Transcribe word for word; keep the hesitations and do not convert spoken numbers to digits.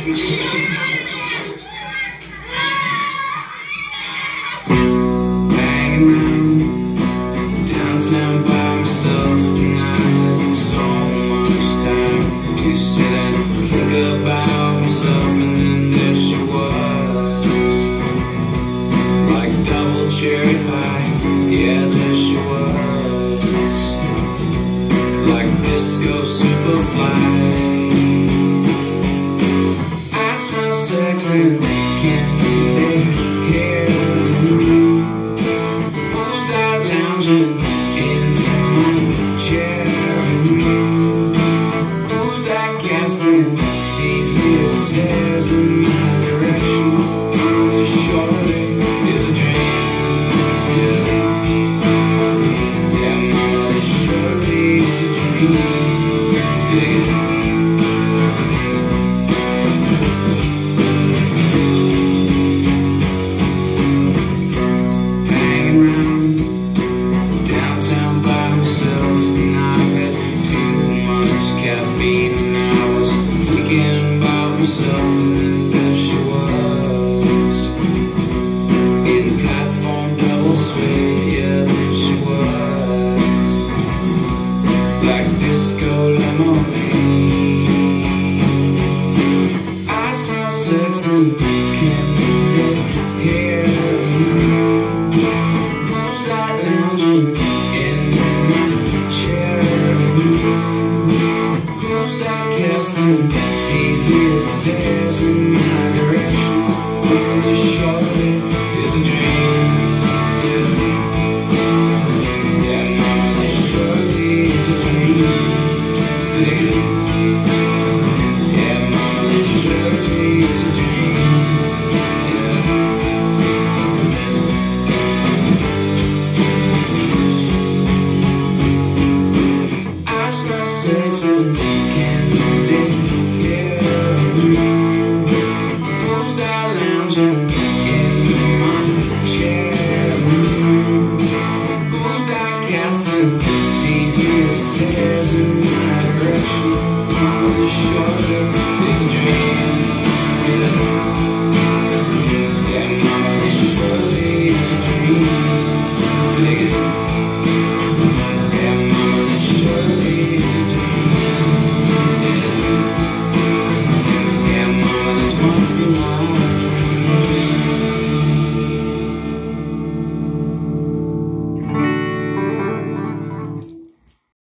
Hanging around downtown by myself, and I had so much time to sit and think about myself. And then there she was, like double cherry pie. Yeah, there she was, like disco superfly. I smell sex and can't they hear? Who's that lounging in my chair? Who's that casting devious stares in my direction? Surely is a dream. Yeah, yeah, mama, this surely is a dream. Take it. Caffeine, and I was thinking about myself, and then there she was, in the platform double suede. Yeah, there she was, like disco lemonade. I smell sex and can't get here. Who's that lounging in my chair? Who's that casting devious stares in my direction? Oh, this surely is a dream. Yeah, yeah, mama, this surely is a dream. Take it. Yeah, mama, this surely is a dream. Yeah. I smell sex and can't